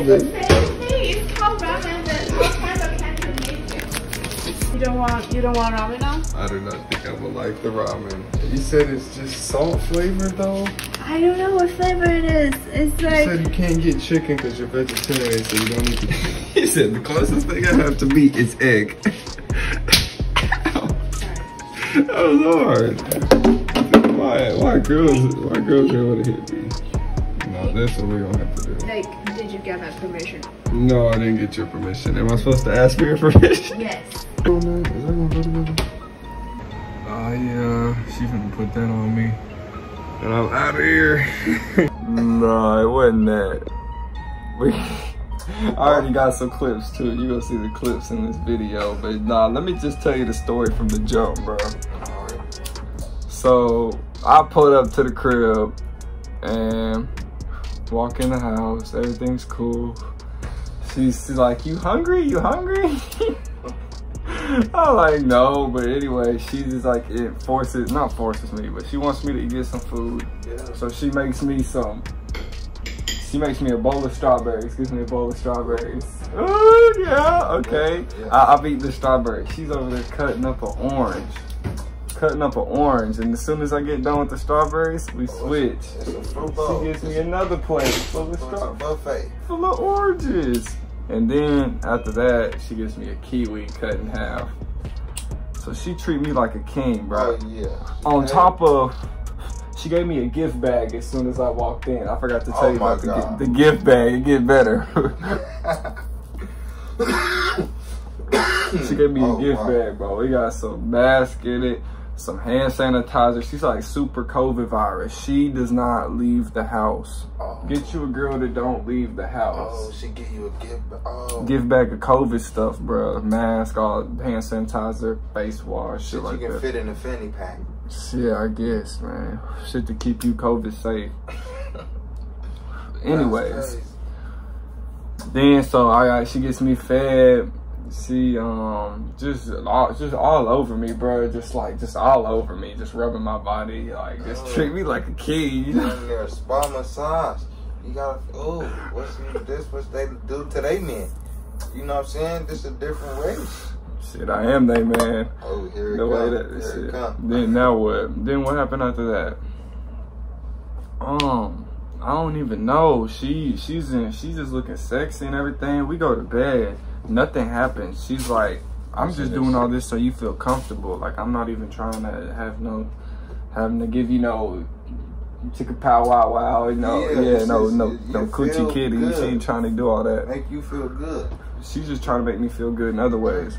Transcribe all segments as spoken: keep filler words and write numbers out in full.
COVID. It's called ramen. There's all kinds of candies made here. You don't want you don't want ramen now? I do not think I would like the ramen. You said it's just salt flavored though? I don't know what flavor it is. It's You like said you can't get chicken because you're vegetarian, so you don't need to. He said the closest thing I have to meat is egg. That was hard. Why, why girls, why girls don't want to hit me? No, that's what we don't have to do. like did you get my permission? No, I didn't get your permission. Am I supposed to ask for your permission? Yes. Is that gonna go together? Oh yeah, she's gonna put that on me. And I'm out of here. No, it wasn't that. We, I already got some clips too. You gonna see the clips in this video. But nah, let me just tell you the story from the jump, bro. So I pulled up to the crib and walk in the house. Everything's cool. She's like, "You hungry? You hungry?" I'm like, no, but anyway, she just like, it forces, not forces me, but she wants me to get some food. Yeah. So she makes me some, she makes me a bowl of strawberries, gives me a bowl of strawberries. Oh, yeah, okay. Yeah, yeah. I, I'll eat the strawberries. She's over there cutting up an orange. Cutting up an orange, and as soon as I get done with the strawberries, we switch. It's a fruit bowl. She gives me another plate full of strawberries, full of oranges. And then after that, she gives me a kiwi cut in half. So she treat me like a king, bro. Oh, yeah. On top of, she gave me a gift bag as soon as I walked in. I forgot to tell oh you about the, the gift bag. It get better. She gave me oh, a gift wow. bag, bro. We got some mask in it, some hand sanitizer. She's like super COVID virus. She does not leave the house. Oh. Get you a girl that don't leave the house. Oh, she give you a gift. Oh. Gift bag of COVID stuff, bro. Mask, all hand sanitizer, face wash, shit, shit like that. You can fit in a fanny pack. Yeah, I guess, man. Shit to keep you COVID safe. Anyways, then so I, I she gets me fed. She um just all just all over me, bro. Just like just all over me, just rubbing my body, like just oh. treat me like a king. You know? There, spa massage. You gotta oh, what's this? What they do to they men? You know what I'm saying? This is a different race. Shit, I am they man. Oh, here it the way comes. that Here shit. It comes. Then now what? Then what happened after that? Um, I don't even know. She she's in. She's just looking sexy and everything. We go to bed. Nothing happens. She's like, I'm just doing all this so you feel comfortable. Like, I'm not even trying to have no, having to give you no chicka pow wow wow, you know, yeah, yeah no, no, no coochie kitty. She ain't trying to do all that. Make you feel good. She's just trying to make me feel good in other ways.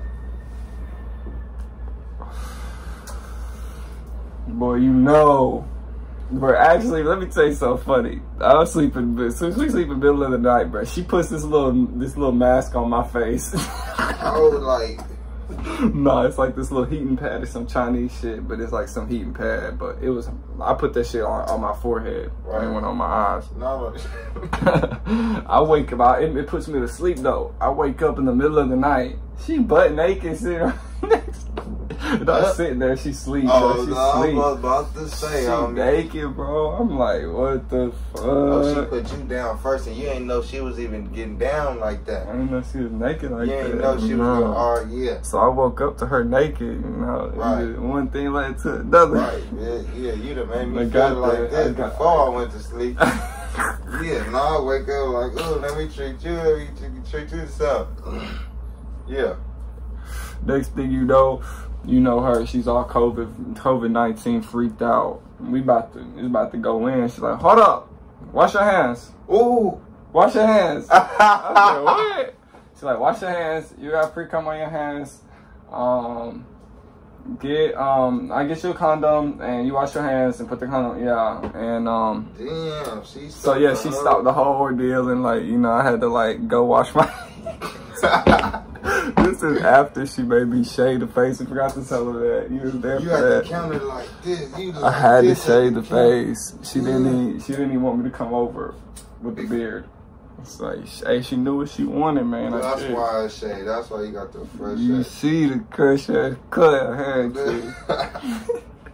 Boy, you know. Bro, actually, let me tell you something funny. I was sleeping, as soon as we sleep in the middle of the night, bro, she puts this little this little mask on my face. Oh, like... No, it's like this little heating pad or some Chinese shit, but it's like some heating pad. But it was, I put that shit on, on my forehead. Right. And it went on my eyes. No. I wake up, I, it, it puts me to sleep though. I wake up in the middle of the night. She butt naked sitting right next to me. And I'm sitting there, she sleep, oh, bro. She no, sleep. I was about to say, she um, naked, bro. I'm like, what the fuck? Oh, she put you down first, and you ain't know she was even getting down like that. I didn't know she was naked like you that. You ain't know she no. was going, oh, yeah. So I woke up to her naked, you know. Right. One thing led to another. Right, yeah, yeah. You done made me I feel like that. this I got, before I went to sleep. Yeah, now I wake up like, oh, let me treat you, let me treat you yourself. Yeah. Next thing you know, you know her, she's all COVID COVID nineteen freaked out. We about to it's about to go in. She's like, hold up, wash your hands. Ooh. Wash your hands. I said, what? She's like, wash your hands. You got free cum on your hands. Um get um I get you a condom and you wash your hands and put the condom, yeah. And um damn, she so yeah, she stopped the whole ordeal and like, you know, I had to like go wash my hands. This is after she made me shave the face. I forgot to tell her that. You was there you for had that. To count it like this. You I had like to shave the face. She yeah. didn't even, she didn't even want me to come over with the beard. It's like, hey, she knew what she wanted, man. Well, I that's did. why I shaved. That's why you got the fresh You head. see the crush hair cut her hair,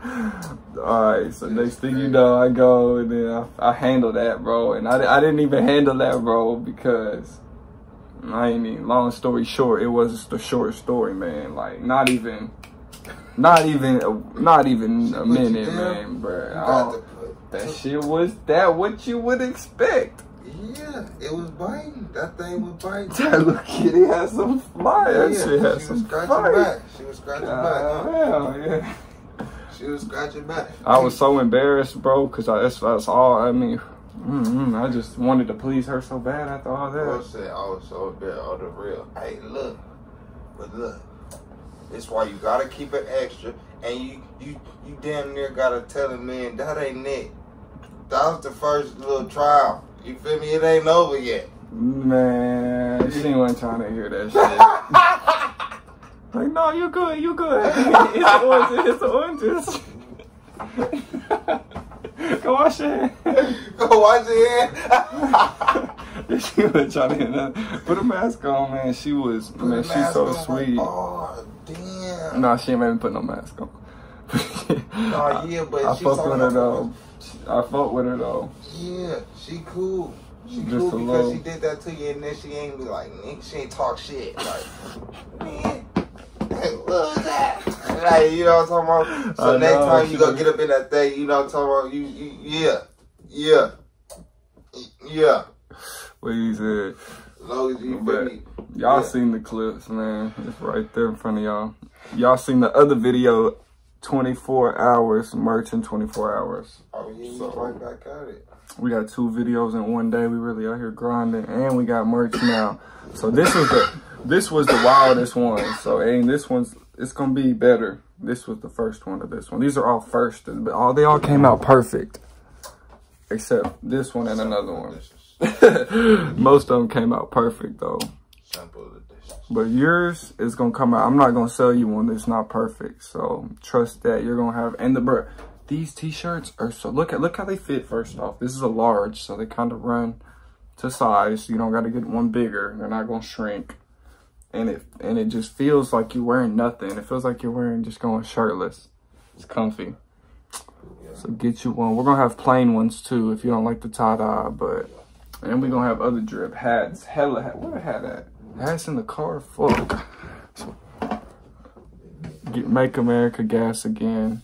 All right, so next thing you know, I go and then I, I handle that, bro. And I, I didn't even handle that, bro, because I ain't even, long story short, it was the short story, man. Like, not even, not even, a, not even a minute, man, bro. That shit was that what you would expect. Yeah, it was biting. That thing was biting. That little kitty had some fire. Yeah, that shit had she some was scratching fire. back. She was scratching uh, back. Huh? Hell, yeah. She was scratching back. I was so embarrassed, bro, because that's, that's all, I mean, mm-hmm, I just wanted to please her so bad after all that. I said, I was so bad on the real. Hey, look, but look, it's why you gotta keep it extra, and you you you damn near gotta tell him, man, that ain't it. That was the first little trial. You feel me? It ain't over yet. Man, she wasn't trying to hear that shit. Like, no, you good, you good. It's oranges, it's oranges. Go wash your hands. Go wash your hands. She wasn't trying to hear nothing. Put a mask on, man. She was, put man, she's so on. Sweet. Oh, damn. No, she ain't made me put no mask on. No, yeah, but I she fuck with her though. About... I fuck with her though. Yeah, she cool. She Just cool because little... she did that to you, and then she ain't be like, nigga, she ain't talk shit. Like, man, what was that? Like, you know what I'm talking about? So I next know, time you go get up in that thing, you know what I'm talking about? You, you yeah, yeah, yeah. What you said. As long as you but me. Y'all Yeah. seen the clips, man. It's right there in front of y'all. Y'all seen the other video, twenty-four hours, merch in twenty-four hours. Oh, yeah, so, right back at it. We got two videos in one day. We really out here grinding, and we got merch now. So this was the this was the wildest one. So and this one's it's gonna be better. This was the first one of this one. These are all first, but all they all came out perfect, except this one and another one. Most of them came out perfect though. But yours is gonna come out. I'm not gonna sell you one that's not perfect. So trust that you're gonna have. And the bro, these t-shirts are so look at look how they fit. First off, this is a large, so they kind of run to size. You don't got to get one bigger. They're not gonna shrink. And it and it just feels like you're wearing nothing. It feels like you're wearing just going shirtless. It's comfy. So get you one. We're gonna have plain ones too if you don't like the tie-dye, but. And we're gonna have other drip hats. Hella hat. Where the hat at? Hats in the car. Fuck. Get Make America Gas Again.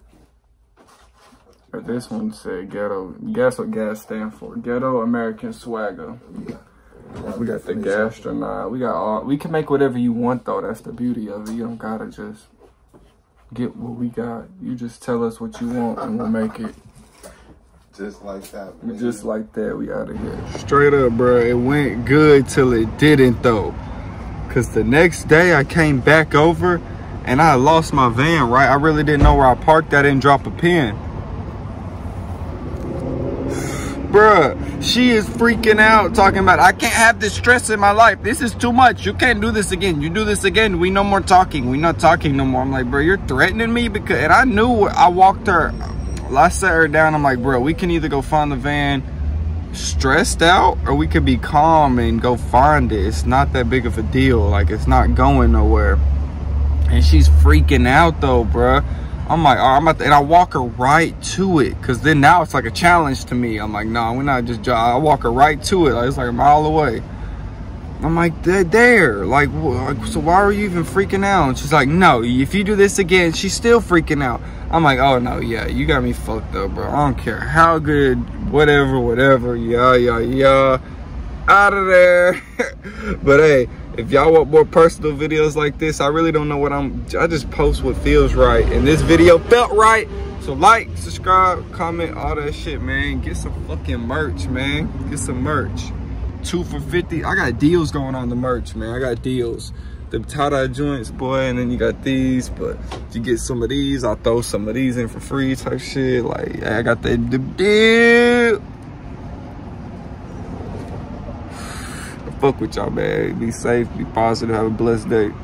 Or this one said ghetto. Guess what gas stand for? Ghetto American Swagger. We got the gastronaut. We got all. We can make whatever you want though. That's the beauty of it. You don't gotta just get what we got. You just tell us what you want and we'll make it. Just like that, man. Just like that, we out of here. Straight up, bro. It went good till it didn't, though. Because the next day, I came back over, and I lost my van, right? I really didn't know where I parked. I didn't drop a pin. Bruh, she is freaking out, talking about, I can't have this stress in my life. This is too much. You can't do this again. You do this again, we no more talking. We not talking no more. I'm like, bro, you're threatening me? Because, and I knew I walked her... I sat her down. I'm like, bro, we can either go find the van stressed out or we could be calm and go find it. It's not that big of a deal. Like, it's not going nowhere. And she's freaking out though, bro. I'm like, oh, I'm about to, and I walk her right to it. Cause then now it's like a challenge to me. I'm like, no, nah, we're not just, I walk her right to it. Like, it's like a mile away. I'm like, they're there. Like, so why are you even freaking out? And she's like, no, if you do this again, she's still freaking out. I'm like, oh no, yeah, you got me fucked up, bro. I don't care how good, whatever, whatever, yeah, yeah, yeah, out of there. But hey, if y'all want more personal videos like this, I really don't know what I'm, I just post what feels right. And this video felt right. So like, subscribe, comment, all that shit, man. Get some fucking merch, man. Get some merch. Two for fifty. I got deals going on the merch, man. I got deals. The tie-dye joints, boy, and then you got these, but if you get some of these, I'll throw some of these in for free type shit. Like, I got the, the deal. Fuck with y'all, man. Be safe, be positive, have a blessed day.